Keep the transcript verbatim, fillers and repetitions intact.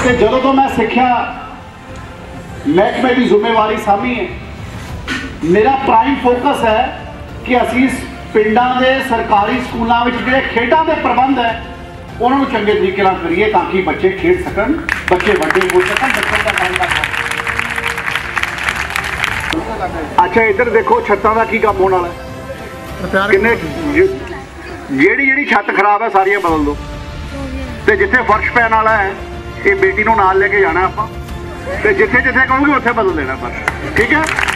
ਤੇ ਜਦੋਂ ਤੋਂ ਮੈਂ ਸਿੱਖਿਆ महकमे की जिम्मेवारी सामी है, मेरा प्राइम फोकस है कि असी पिंडां दे सरकारी स्कूलों में जिहड़े खेडां दे प्रबंध है उन्होंने चंगे तरीके नाल करिए ताकि बच्चे खेड सकन, बच्चे वड्डे हो सकन, बच्चों का टाइम पास हो। अच्छा इधर देखो छत्तां दा की काम होने वाला है, किन्ने जेड़ी जेड़ी छत खराब है सारियां बदल दो, ते जिथे फर्श पैन वाला है ये बेटी नूं नाल लेके जाना आपां, ते जिथे जिथे कहोगे उत्थे बदल देना बस, ठीक है।